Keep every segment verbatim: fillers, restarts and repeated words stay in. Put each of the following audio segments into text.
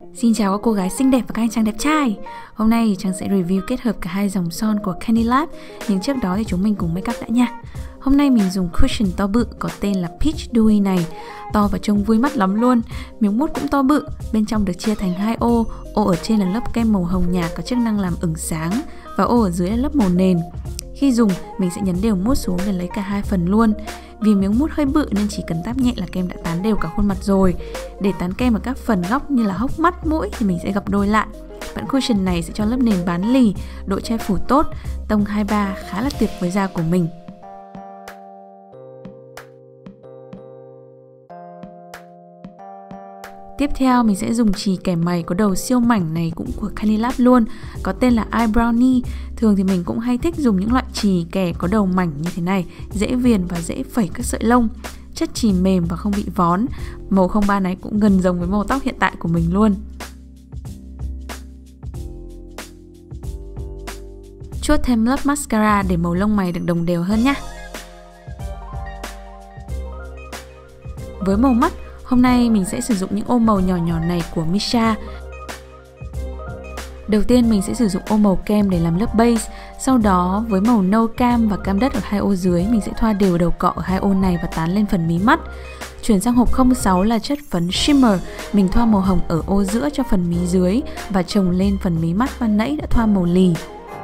Xin chào các cô gái xinh đẹp và các anh chàng đẹp trai. Hôm nay thì Trang sẽ review kết hợp cả hai dòng son của CandyLab. Nhưng trước đó thì chúng mình cùng make up đã nha. Hôm nay mình dùng cushion to bự có tên là Peach Dewy này. To và trông vui mắt lắm luôn. Miếng mút cũng to bự. Bên trong được chia thành hai ô. Ô ở trên là lớp kem màu hồng nhạt có chức năng làm ửng sáng, và ô ở dưới là lớp màu nền. Khi dùng, mình sẽ nhấn đều mút xuống để lấy cả hai phần luôn. Vì miếng mút hơi bự nên chỉ cần táp nhẹ là kem đã tán đều cả khuôn mặt rồi. Để tán kem ở các phần góc như là hốc mắt, mũi thì mình sẽ gập đôi lại. Bản cushion này sẽ cho lớp nền bán lì, độ che phủ tốt, tông hai ba khá là tuyệt với da của mình. Tiếp theo mình sẽ dùng chì kẻ mày có đầu siêu mảnh này cũng của CandyLab luôn, có tên là Eyebrownie. Thường thì mình cũng hay thích dùng những loại chì kẻ có đầu mảnh như thế này, dễ viền và dễ phẩy các sợi lông. Chất chì mềm và không bị vón. Màu không ba này cũng gần giống với màu tóc hiện tại của mình luôn. Chuốt thêm lớp mascara để màu lông mày được đồng đều hơn nhé. Với màu mắt, hôm nay mình sẽ sử dụng những ô màu nhỏ nhỏ này của Missha. Đầu tiên mình sẽ sử dụng ô màu kem để làm lớp base. Sau đó với màu nâu cam và cam đất ở hai ô dưới, mình sẽ thoa đều đầu cọ ở hai ô này và tán lên phần mí mắt. Chuyển sang hộp không sáu là chất phấn Shimmer. Mình thoa màu hồng ở ô giữa cho phần mí dưới và chồng lên phần mí mắt ban nãy đã thoa màu lì.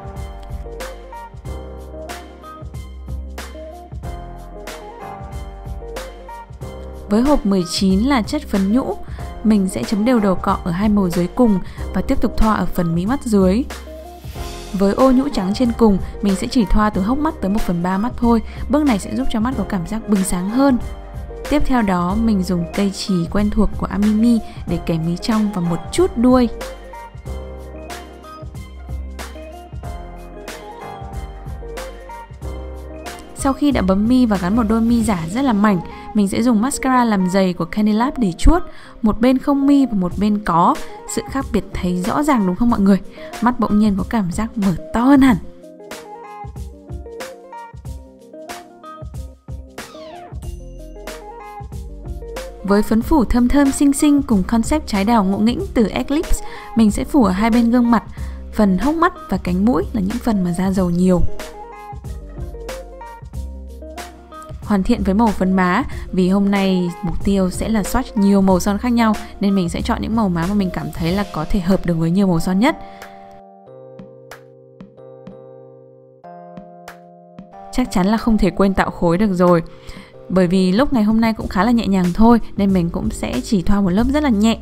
Với hộp mười chín là chất phấn nhũ. Mình sẽ chấm đều đầu cọ ở hai màu dưới cùng và tiếp tục thoa ở phần mí mắt dưới. Với ô nhũ trắng trên cùng, mình sẽ chỉ thoa từ hốc mắt tới một phần ba mắt thôi. Bước này sẽ giúp cho mắt có cảm giác bừng sáng hơn. Tiếp theo đó, mình dùng cây chì quen thuộc của Amimi để kẻ mí trong và một chút đuôi. Sau khi đã bấm mi và gắn một đôi mi giả rất là mảnh, mình sẽ dùng mascara làm dày của CandyLab để chuốt. Một bên không mi và một bên có. Sự khác biệt thấy rõ ràng đúng không mọi người? Mắt bỗng nhiên có cảm giác mở to hơn hẳn. Với phấn phủ thơm thơm xinh xinh cùng concept trái đào ngộ nghĩnh từ Eclipse, mình sẽ phủ ở hai bên gương mặt. Phần hốc mắt và cánh mũi là những phần mà da dầu nhiều. Hoàn thiện với màu phấn má. Vì hôm nay mục tiêu sẽ là swatch nhiều màu son khác nhau, nên mình sẽ chọn những màu má mà mình cảm thấy là có thể hợp được với nhiều màu son nhất. Chắc chắn là không thể quên tạo khối được rồi. Bởi vì lúc ngày hôm nay cũng khá là nhẹ nhàng thôi, nên mình cũng sẽ chỉ thoa một lớp rất là nhẹ.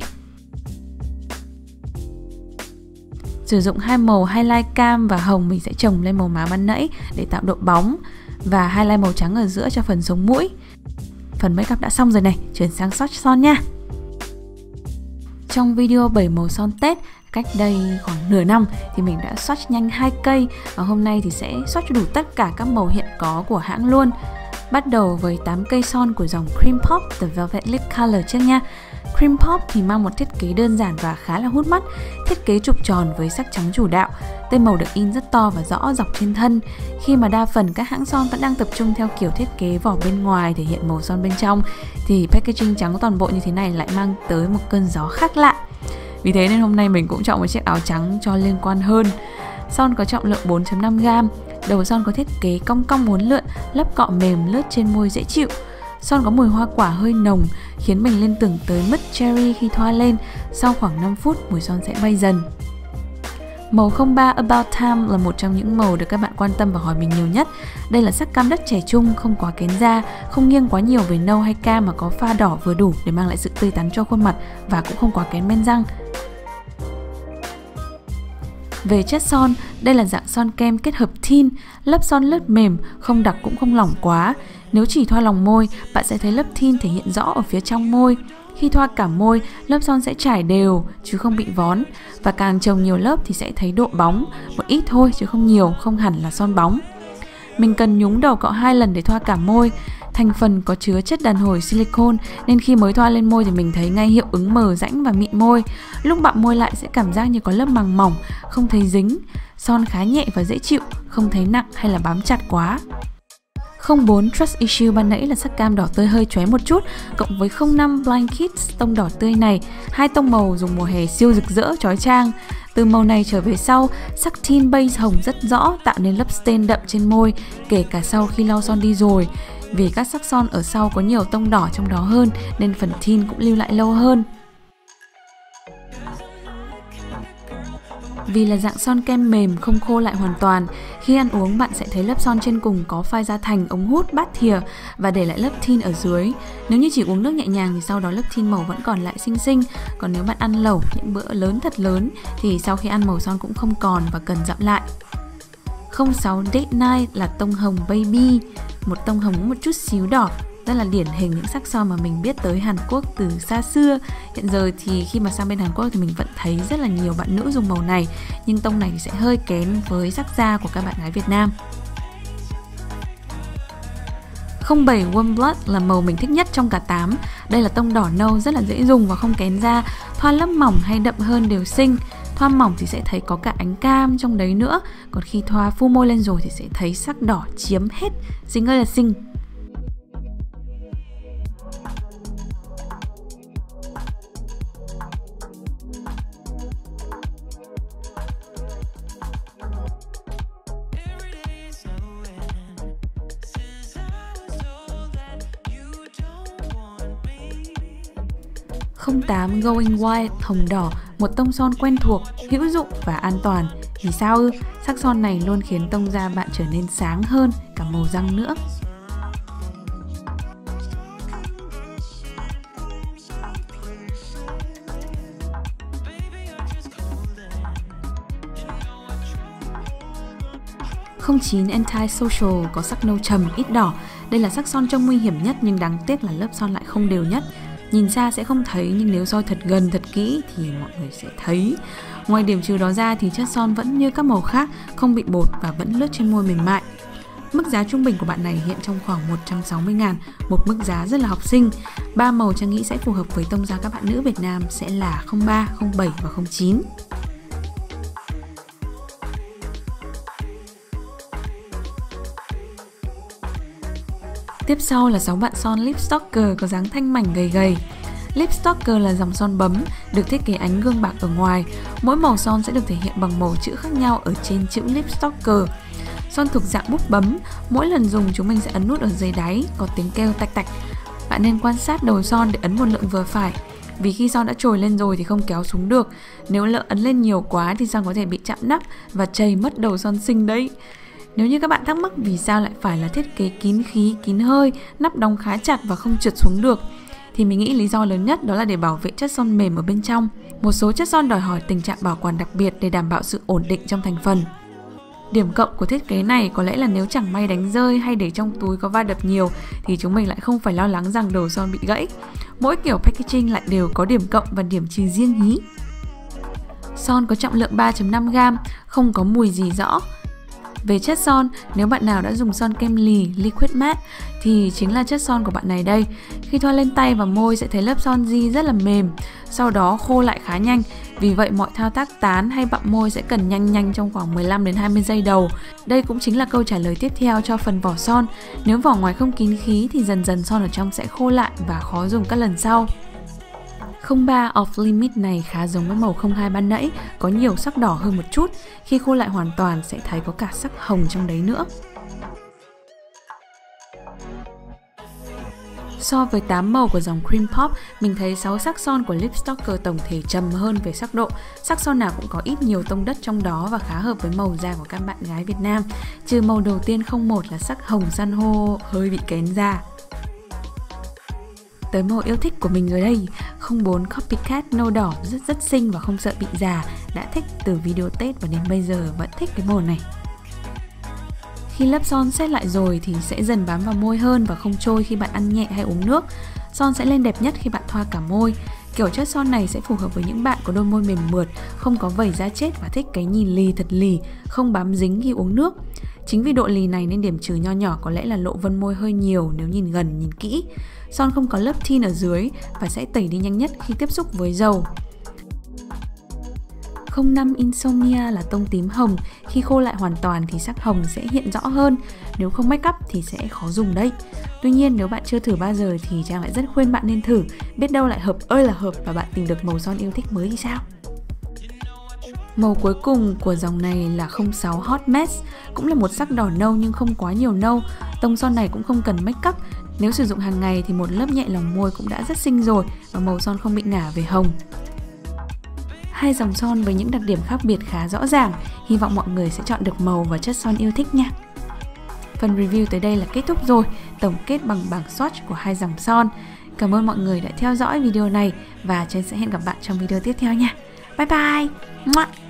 Sử dụng hai màu highlight cam và hồng, mình sẽ chồng lên màu má ban nãy để tạo độ bóng, và highlight màu trắng ở giữa cho phần sống mũi. Phần make up đã xong rồi này, chuyển sang swatch son nha. Trong video bảy màu son Tết cách đây khoảng nửa năm thì mình đã swatch nhanh hai cây, và hôm nay thì sẽ swatch đủ tất cả các màu hiện có của hãng luôn. Bắt đầu với tám cây son của dòng Cream Pop The Velvet Lip Color trước nha. Cream Pop thì mang một thiết kế đơn giản và khá là hút mắt. Thiết kế trục tròn với sắc trắng chủ đạo. Tên màu được in rất to và rõ dọc trên thân. Khi mà đa phần các hãng son vẫn đang tập trung theo kiểu thiết kế vỏ bên ngoài thể hiện màu son bên trong, thì packaging trắng toàn bộ như thế này lại mang tới một cơn gió khác lạ. Vì thế nên hôm nay mình cũng chọn một chiếc áo trắng cho liên quan hơn. Son có trọng lượng bốn phẩy năm gam. Đầu son có thiết kế cong cong uốn lượn, lớp cọ mềm lướt trên môi dễ chịu. Son có mùi hoa quả hơi nồng, khiến mình liên tưởng tới mứt cherry khi thoa lên. Sau khoảng năm phút, mùi son sẽ bay dần. Màu không ba About Time là một trong những màu được các bạn quan tâm và hỏi mình nhiều nhất. Đây là sắc cam đất trẻ trung, không quá kén da, không nghiêng quá nhiều về nâu hay cam mà có pha đỏ vừa đủ để mang lại sự tươi tắn cho khuôn mặt, và cũng không quá kén men răng. Về chất son, đây là dạng son kem kết hợp thin, lớp son lướt mềm, không đặc cũng không lỏng quá. Nếu chỉ thoa lòng môi, bạn sẽ thấy lớp thin thể hiện rõ ở phía trong môi. Khi thoa cả môi, lớp son sẽ trải đều chứ không bị vón, và càng chồng nhiều lớp thì sẽ thấy độ bóng, một ít thôi chứ không nhiều, không hẳn là son bóng. Mình cần nhúng đầu cọ hai lần để thoa cả môi. Thành phần có chứa chất đàn hồi silicone nên khi mới thoa lên môi thì mình thấy ngay hiệu ứng mờ rãnh và mịn môi. Lúc bặm môi lại sẽ cảm giác như có lớp màng mỏng, không thấy dính. Son khá nhẹ và dễ chịu, không thấy nặng hay là bám chặt quá. không bốn Trust Issue ban nãy là sắc cam đỏ tươi hơi chóe một chút, cộng với không năm Blind Kids tông đỏ tươi này, hai tông màu dùng mùa hè siêu rực rỡ chói chang. Từ màu này trở về sau, sắc Teen Base hồng rất rõ tạo nên lớp stain đậm trên môi, kể cả sau khi lau son đi rồi. Vì các sắc son ở sau có nhiều tông đỏ trong đó hơn nên phần teen cũng lưu lại lâu hơn. Vì là dạng son kem mềm không khô lại hoàn toàn, khi ăn uống bạn sẽ thấy lớp son trên cùng có phai ra thành ống hút bát thìa và để lại lớp teen ở dưới. Nếu như chỉ uống nước nhẹ nhàng thì sau đó lớp teen màu vẫn còn lại xinh xinh. Còn nếu bạn ăn lẩu những bữa lớn thật lớn thì sau khi ăn màu son cũng không còn và cần dặm lại. không sáu Date Night là tông hồng Baby, một tông hồng một chút xíu đỏ, rất là điển hình những sắc son mà mình biết tới Hàn Quốc từ xa xưa. Hiện giờ thì khi mà sang bên Hàn Quốc thì mình vẫn thấy rất là nhiều bạn nữ dùng màu này, nhưng tông này thì sẽ hơi kén với sắc da của các bạn gái Việt Nam. không bảy Warm Blood là màu mình thích nhất trong cả tám. Đây là tông đỏ nâu rất là dễ dùng và không kén da, thoa lớp mỏng hay đậm hơn đều xinh. Thoa mỏng thì sẽ thấy có cả ánh cam trong đấy nữa, còn khi thoa full môi lên rồi thì sẽ thấy sắc đỏ chiếm hết, xinh ơi là xinh. không tám Going White hồng đỏ, một tông son quen thuộc, hữu dụng và an toàn. Vì sao ư? Sắc son này luôn khiến tông da bạn trở nên sáng hơn cả màu răng nữa. không chín Anti-Social có sắc nâu trầm ít đỏ. Đây là sắc son trông nguy hiểm nhất nhưng đáng tiếc là lớp son lại không đều nhất. Nhìn xa sẽ không thấy nhưng nếu soi thật gần thật kỹ thì mọi người sẽ thấy. Ngoài điểm trừ đó ra thì chất son vẫn như các màu khác, không bị bột và vẫn lướt trên môi mềm mại. Mức giá trung bình của bạn này hiện trong khoảng một trăm sáu mươi ngàn, một mức giá rất là học sinh. Ba màu Trang nghĩ sẽ phù hợp với tông da các bạn nữ Việt Nam sẽ là không ba, không bảy và không chín. Tiếp sau là sáu bạn son Lip Stalker có dáng thanh mảnh gầy gầy. Lip Stalker là dòng son bấm, được thiết kế ánh gương bạc ở ngoài. Mỗi màu son sẽ được thể hiện bằng màu chữ khác nhau ở trên chữ Lip Stalker. Son thuộc dạng bút bấm, mỗi lần dùng chúng mình sẽ ấn nút ở dưới đáy, có tiếng kêu tạch tạch. Bạn nên quan sát đầu son để ấn một lượng vừa phải, vì khi son đã trồi lên rồi thì không kéo xuống được. Nếu lỡ ấn lên nhiều quá thì son có thể bị chạm nắp và chầy mất đầu son xinh đấy. Nếu như các bạn thắc mắc vì sao lại phải là thiết kế kín khí, kín hơi, nắp đóng khá chặt và không trượt xuống được, thì mình nghĩ lý do lớn nhất đó là để bảo vệ chất son mềm ở bên trong. Một số chất son đòi hỏi tình trạng bảo quản đặc biệt để đảm bảo sự ổn định trong thành phần. Điểm cộng của thiết kế này có lẽ là nếu chẳng may đánh rơi hay để trong túi có va đập nhiều thì chúng mình lại không phải lo lắng rằng đầu son bị gãy. Mỗi kiểu packaging lại đều có điểm cộng và điểm trừ riêng ý. Son có trọng lượng ba phẩy năm gam, không có mùi gì rõ. Về chất son, nếu bạn nào đã dùng son kem lì Liquid Matte thì chính là chất son của bạn này đây. Khi thoa lên tay và môi sẽ thấy lớp son di rất là mềm, sau đó khô lại khá nhanh. Vì vậy mọi thao tác tán hay bặm môi sẽ cần nhanh nhanh trong khoảng mười lăm đến hai mươi giây đầu. Đây cũng chính là câu trả lời tiếp theo cho phần vỏ son. Nếu vỏ ngoài không kín khí thì dần dần son ở trong sẽ khô lại và khó dùng các lần sau. không ba Off Limit này khá giống với màu không hai ban nãy, có nhiều sắc đỏ hơn một chút. Khi khô lại hoàn toàn sẽ thấy có cả sắc hồng trong đấy nữa. So với tám màu của dòng Cream Pop, mình thấy sáu sắc son của Lip Stalker tổng thể trầm hơn về sắc độ. Sắc son nào cũng có ít nhiều tông đất trong đó và khá hợp với màu da của các bạn gái Việt Nam. Trừ màu đầu tiên không một là sắc hồng san hô hơi bị kén da. Tới màu yêu thích của mình rồi đây, không bốn Copycat nâu đỏ rất rất xinh và không sợ bị già. Đã thích từ video Tết và đến bây giờ vẫn thích cái màu này. Khi lớp son set lại rồi thì sẽ dần bám vào môi hơn và không trôi khi bạn ăn nhẹ hay uống nước. Son sẽ lên đẹp nhất khi bạn thoa cả môi. Kiểu chất son này sẽ phù hợp với những bạn có đôi môi mềm mượt, không có vẩy da chết và thích cái nhìn lì thật lì, không bám dính khi uống nước. Chính vì độ lì này nên điểm trừ nho nhỏ có lẽ là lộ vân môi hơi nhiều nếu nhìn gần, nhìn kỹ. Son không có lớp tint ở dưới và sẽ tẩy đi nhanh nhất khi tiếp xúc với dầu. không năm Insomnia là tông tím hồng. Khi khô lại hoàn toàn thì sắc hồng sẽ hiện rõ hơn. Nếu không make up thì sẽ khó dùng đấy. Tuy nhiên nếu bạn chưa thử bao giờ thì Trang lại rất khuyên bạn nên thử. Biết đâu lại hợp ơi là hợp và bạn tìm được màu son yêu thích mới thì sao? Màu cuối cùng của dòng này là không sáu Hot Mess. Cũng là một sắc đỏ nâu nhưng không quá nhiều nâu. Tông son này cũng không cần make up. Nếu sử dụng hàng ngày thì một lớp nhẹ lòng môi cũng đã rất xinh rồi và màu son không bị ngả về hồng. Hai dòng son với những đặc điểm khác biệt khá rõ ràng. Hy vọng mọi người sẽ chọn được màu và chất son yêu thích nha. Phần review tới đây là kết thúc rồi. Tổng kết bằng bảng swatch của hai dòng son. Cảm ơn mọi người đã theo dõi video này và Trang sẽ hẹn gặp bạn trong video tiếp theo nha. Bye bye!